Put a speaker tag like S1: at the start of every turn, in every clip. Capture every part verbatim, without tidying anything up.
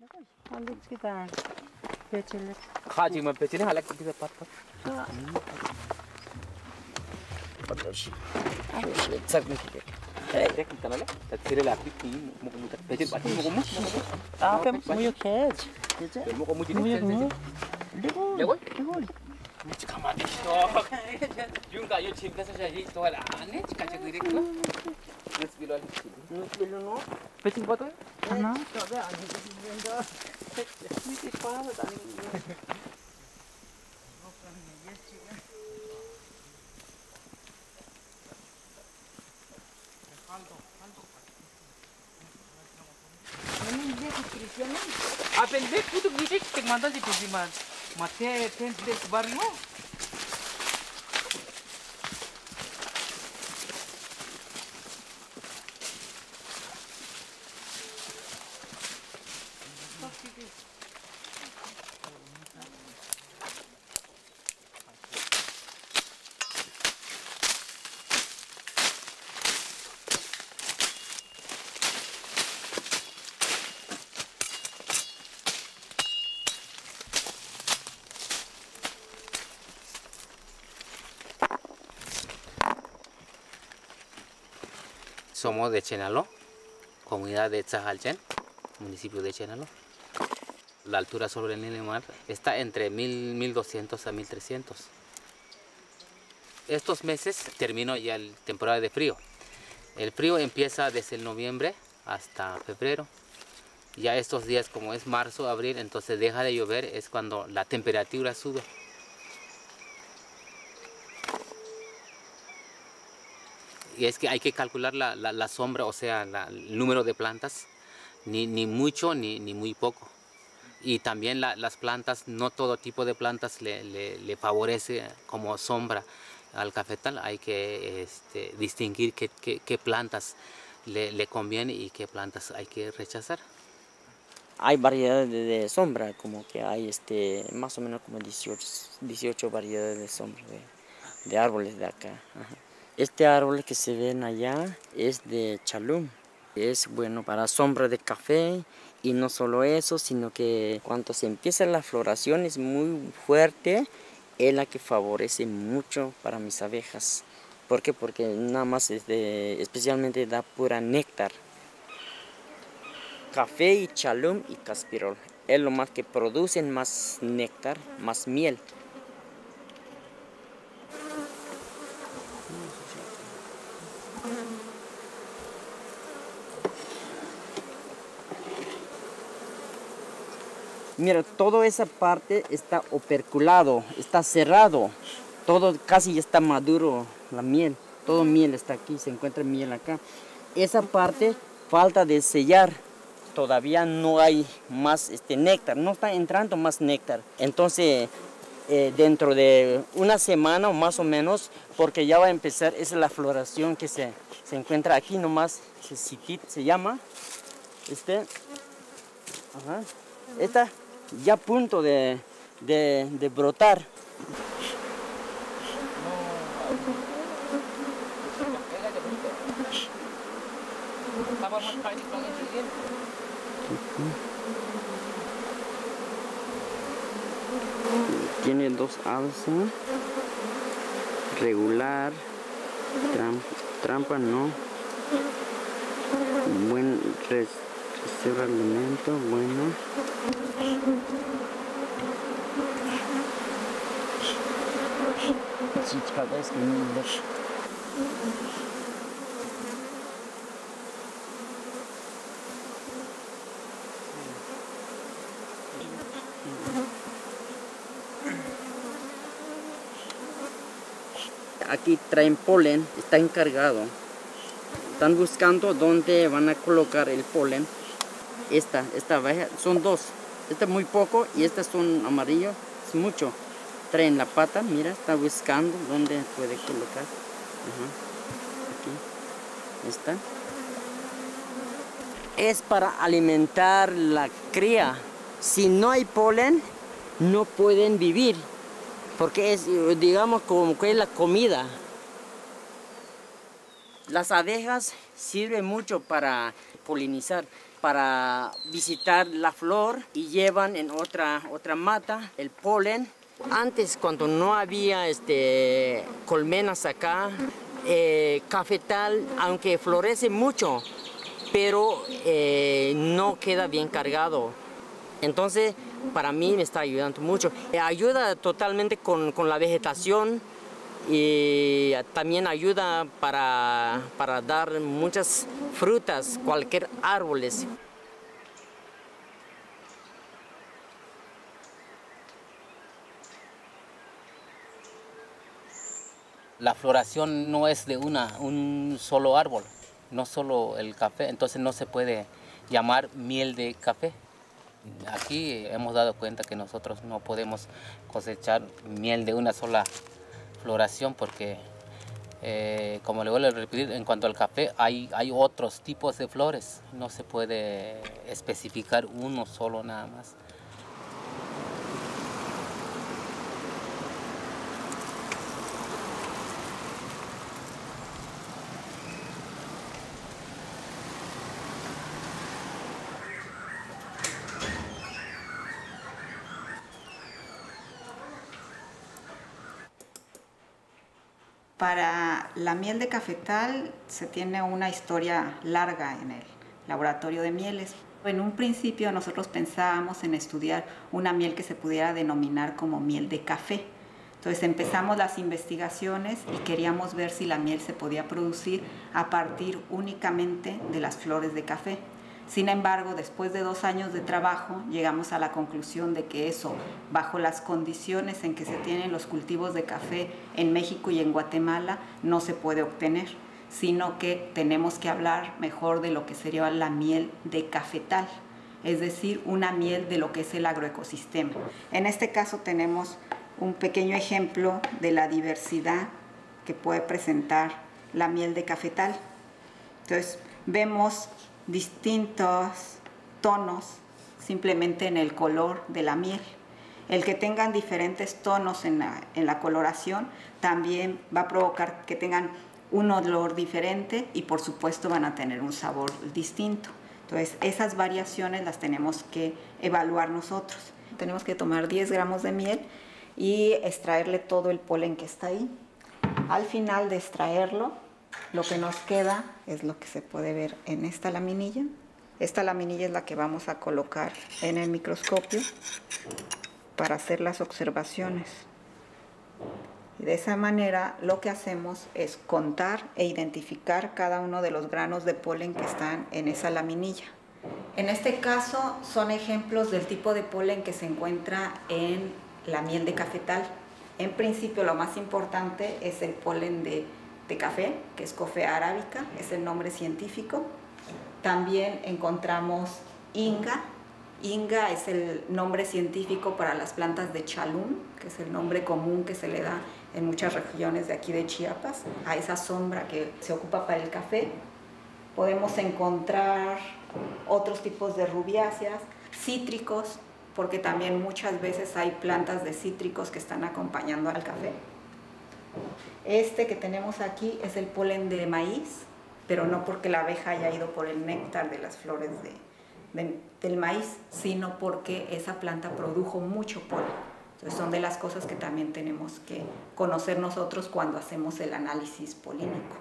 S1: Aldık kita peçeler.
S2: Haji mah pecelnya halak kita pat-pat. Terus, terus sak nih kita. Eh, dek kita nala. Tatsire lapi ki mau kamu tak pecel pati mau kamu.
S1: Apa muyu kej? Kej.
S2: Mau kamu jadi
S1: Muyu
S2: pecel.
S1: muyu.
S2: Lekoi?
S1: Lekoi.
S2: Cika mati stok. Jung kayo chim ka sa shahi to ala ane cika cika direk ko. Nus bilo ali.
S1: Nus bilo no.
S2: Pecel pato?
S1: Ana. Tabe ani benda. Ni ke para tani.
S2: Aprender tudo que te manda de pedir mas mate tem desse barrio. Somos de Chenaló, comunidad de Tzajalchen, municipio de Chenaló. La altura sobre el nivel del mar está entre mil doscientos a mil trescientos. Estos meses terminó ya la temporada de frío. El frío empieza desde el noviembre hasta febrero. Ya estos días, como es marzo, abril, entonces deja de llover, es cuando la temperatura sube. Y es que hay que calcular la, la, la sombra, o sea, la, el número de plantas, ni, ni mucho ni, ni muy poco. Y también la, las plantas, no todo tipo de plantas le, le, le favorece como sombra al cafetal. Hay que este, distinguir qué, qué, qué plantas le, le conviene y qué plantas hay que rechazar.
S1: Hay variedades de, de sombra, como que hay este, más o menos como dieciocho, dieciocho variedades de sombra de, de árboles de acá. Ajá. Este árbol que se ven allá es de chalum, es bueno para sombra de café y no solo eso, sino que cuando se empieza la floración es muy fuerte, es la que favorece mucho para mis abejas. ¿Por qué? Porque nada más es de, especialmente da pura néctar. Café y chalum y caspirol es lo más que producen más néctar, más miel. Mira, toda esa parte está operculado, está cerrado, todo casi ya está maduro la miel, todo miel está aquí, se encuentra miel acá. Esa parte falta de sellar, todavía no hay más este, néctar, no está entrando más néctar. Entonces, eh, dentro de una semana o más o menos, porque ya va a empezar, esa es la floración que se, se encuentra aquí nomás, se, se llama, este, ajá, esta. Ya a punto de, de, de brotar. Tiene dos alzas, regular, trampa, trampa no, buen res, reserva alimento, bueno. Aquí traen polen, está encargado. Están buscando dónde van a colocar el polen. Esta, esta abeja, son dos. Este es muy poco y este son amarillo, es mucho. Traen la pata, mira, está buscando dónde puede colocar. Ajá. Aquí, esta. Es para alimentar la cría. Si no hay polen, no pueden vivir. Porque es, digamos, como que es la comida. Las abejas sirve mucho para polinizar, para visitar la flor y llevan en otra, otra mata el polen. Antes, cuando no había este, colmenas acá, eh, cafetal, aunque florece mucho, pero eh, no queda bien cargado. Entonces, para mí me está ayudando mucho. Eh, ayuda totalmente con, con la vegetación y también ayuda para, para dar muchas frutas, cualquier árboles.
S2: La floración no es de una, un solo árbol, no solo el café, entonces no se puede llamar miel de café. Aquí hemos dado cuenta que nosotros no podemos cosechar miel de una sola floración porque, eh, como le vuelvo a repetir, en cuanto al café hay, hay otros tipos de flores, no se puede especificar uno solo nada más.
S3: Para la miel de cafetal se tiene una historia larga en el laboratorio de mieles. En un principio nosotros pensábamos en estudiar una miel que se pudiera denominar como miel de café. Entonces empezamos las investigaciones y queríamos ver si la miel se podía producir a partir únicamente de las flores de café. Sin embargo, después de dos años de trabajo, llegamos a la conclusión de que eso, bajo las condiciones en que se tienen los cultivos de café en México y en Guatemala, no se puede obtener, sino que tenemos que hablar mejor de lo que sería la miel de cafetal, es decir, una miel de lo que es el agroecosistema. En este caso tenemos un pequeño ejemplo de la diversidad que puede presentar la miel de cafetal. Entonces, vemos distintos tonos simplemente en el color de la miel. El que tengan diferentes tonos en la, en la coloración también va a provocar que tengan un olor diferente y por supuesto van a tener un sabor distinto. Entonces esas variaciones las tenemos que evaluar nosotros. Tenemos que tomar diez gramos de miel y extraerle todo el polen que está ahí. Al final de extraerlo, lo que nos queda es lo que se puede ver en esta laminilla. Esta laminilla es la que vamos a colocar en el microscopio para hacer las observaciones. Y de esa manera lo que hacemos es contar e identificar cada uno de los granos de polen que están en esa laminilla. En este caso son ejemplos del tipo de polen que se encuentra en la miel de cafetal. En principio lo más importante es el polen de de café, que es Coffea arábica, es el nombre científico. También encontramos Inga. Inga es el nombre científico para las plantas de chalún, que es el nombre común que se le da en muchas regiones de aquí de Chiapas, a esa sombra que se ocupa para el café. Podemos encontrar otros tipos de rubiáceas, cítricos, porque también muchas veces hay plantas de cítricos que están acompañando al café. Este que tenemos aquí es el polen de maíz, pero no porque la abeja haya ido por el néctar de las flores de, de, del maíz, sino porque esa planta produjo mucho polen. Entonces son de las cosas que también tenemos que conocer nosotros cuando hacemos el análisis polínico.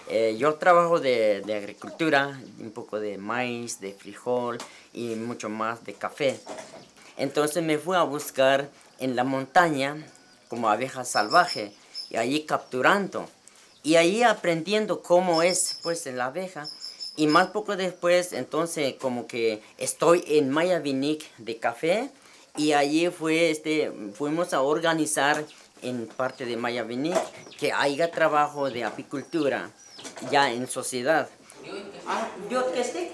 S1: Eh, yo trabajo de, de agricultura, un poco de maíz, de frijol y mucho más de café. Entonces me fui a buscar en la montaña como abeja salvaje y allí capturando y ahí aprendiendo cómo es pues la abeja. Y más poco después, entonces, como que estoy en Mayabinic de café y allí fue, este, fuimos a organizar en parte de Mayabinic que haya trabajo de apicultura ya en sociedad. Ah, ¿yo qué sé?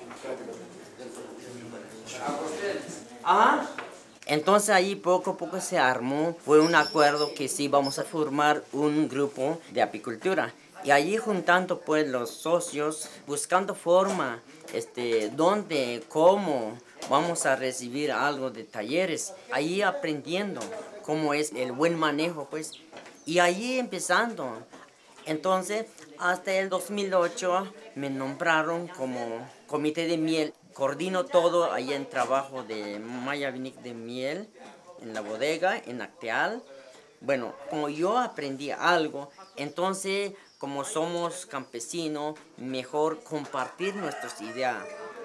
S1: Ajá. Entonces ahí poco a poco se armó, fue un acuerdo que sí vamos a formar un grupo de apicultura. Y allí juntando pues los socios, buscando forma, este, dónde, cómo vamos a recibir algo de talleres. Allí aprendiendo cómo es el buen manejo pues. Y allí empezando. Entonces hasta el dos mil ocho me nombraron como comité de miel. Coordino todo ahí en trabajo de Mayabinic de miel, en la bodega, en Acteal. Bueno, como yo aprendí algo, entonces como somos campesinos, mejor compartir nuestras ideas.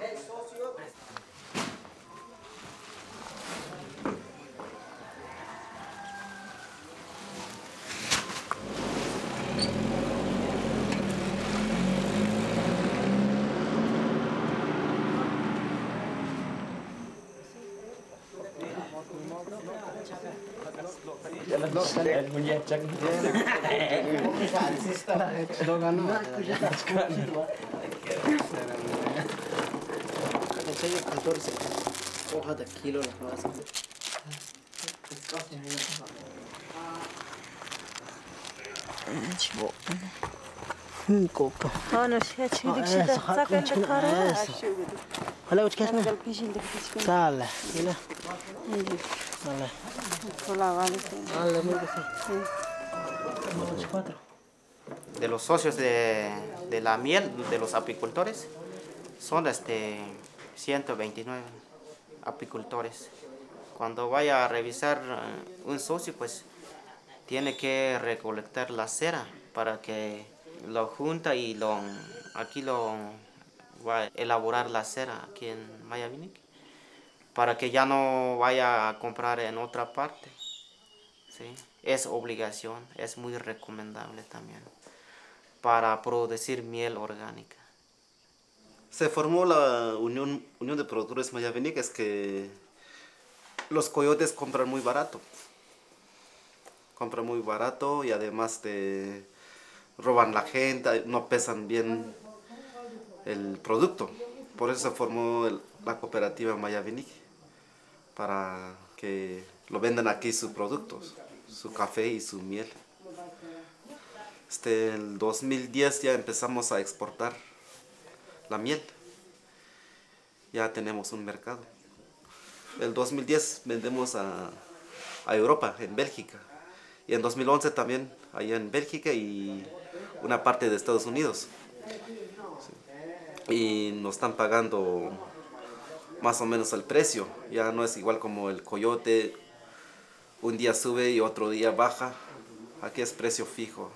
S4: أنا شيء شيء دك شيء ساكن بكرة هلا وش كاسمه؟ تعال هلا
S5: De los socios de, de la miel, de los apicultores, son este, ciento veintinueve apicultores. Cuando vaya a revisar un socio, pues tiene que recolectar la cera para que lo junta y lo, aquí lo va a elaborar la cera aquí en Mayabinic, para que ya no vaya a comprar en otra parte. ¿Sí? Es obligación, es muy recomendable también para producir miel orgánica.
S6: Se formó la Unión, Unión de Productores Mayabinic, es que los coyotes compran muy barato. Compran muy barato y además te roban la gente, no pesan bien el producto. Por eso se formó el, la cooperativa Mayabinic, para que lo vendan aquí sus productos, su café y su miel. Este, el dos mil diez ya empezamos a exportar la miel. Ya tenemos un mercado. El dos mil diez vendemos a, a Europa, en Bélgica. Y en dos mil once también allá en Bélgica y una parte de Estados Unidos. Sí. Y nos están pagando más o menos el precio. Ya no es igual como el coyote. Un día sube y otro día baja. Aquí es precio fijo.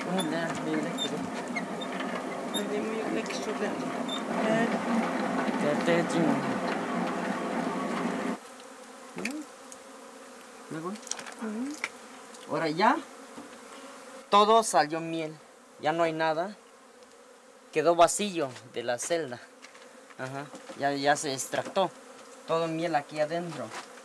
S1: Ahora ya todo salió miel, ya no hay nada, quedó vacío de la celda. Ajá. Ya, ya se extractó todo miel aquí adentro.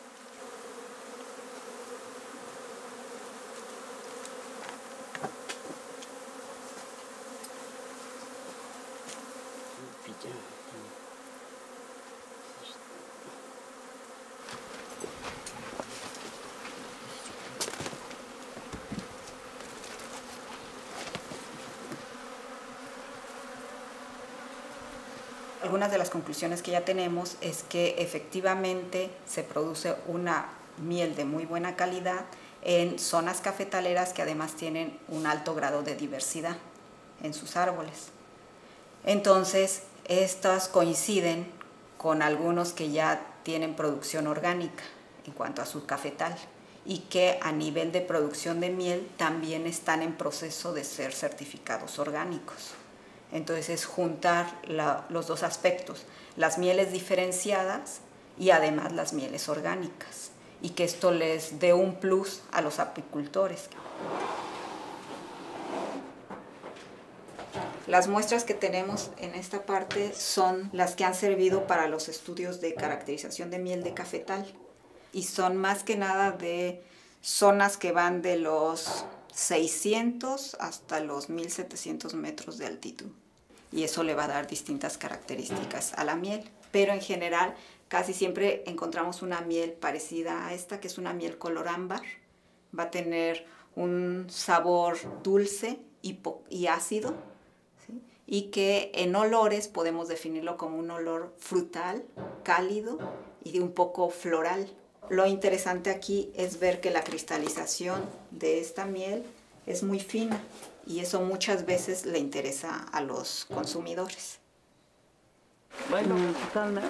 S3: Algunas de las conclusiones que ya tenemos es que efectivamente se produce una miel de muy buena calidad en zonas cafetaleras que además tienen un alto grado de diversidad en sus árboles. Entonces, estas coinciden con algunos que ya tienen producción orgánica en cuanto a su cafetal y que a nivel de producción de miel también están en proceso de ser certificados orgánicos. Entonces es juntar la, los dos aspectos, las mieles diferenciadas y además las mieles orgánicas, y que esto les dé un plus a los apicultores. Las muestras que tenemos en esta parte son las que han servido para los estudios de caracterización de miel de cafetal, y son más que nada de zonas que van de los seiscientos hasta los mil setecientos metros de altitud. Y eso le va a dar distintas características a la miel. Pero en general casi siempre encontramos una miel parecida a esta, que es una miel color ámbar. Va a tener un sabor dulce y, y ácido, ¿sí? Y que en olores podemos definirlo como un olor frutal, cálido y de un poco floral. Lo interesante aquí es ver que la cristalización de esta miel es muy fina y eso muchas veces le interesa a los consumidores.
S4: Bueno, calma.